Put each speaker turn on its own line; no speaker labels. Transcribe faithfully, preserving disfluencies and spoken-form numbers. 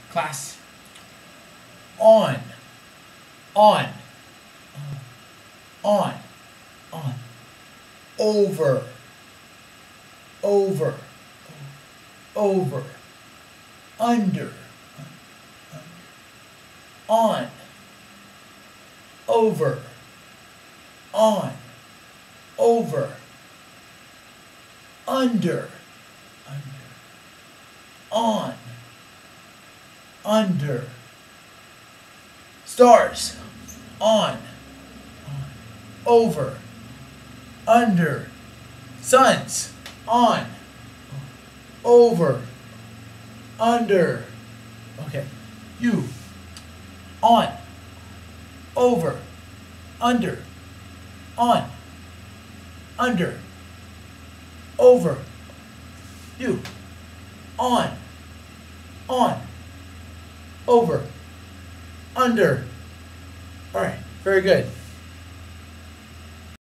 Class. On. On. On. On. Over. Over. Over. Under. On. Over. On. Over. Under. Under. On. Under. Stars. On. On. Over. Under. Suns. On. Over. Under. Okay. You. On. Over. Under. On. Under. Over. You. On. On. Over. Under. All right. Very good.